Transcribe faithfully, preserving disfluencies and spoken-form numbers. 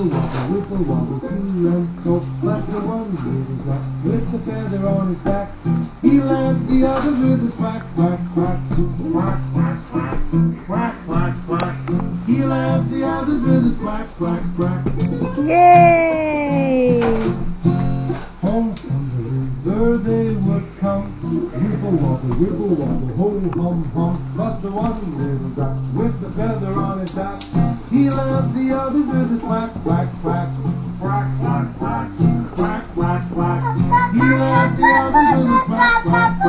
wobble, wibble wobble to and fro. But the one little duck with the feather on his back, he led the others with a quack, quack, quack, quack, quack, quack, quack, quack, quack. He led the others with his quack, quack, quack. Yay! Home from the river they would come, wibble wobble, wibble wobble, ho hum hum. But the one little duck with the feather on his back, he led the others with his quack, quack, quack, quack, quack, quack, quack, quack, quack. He led the others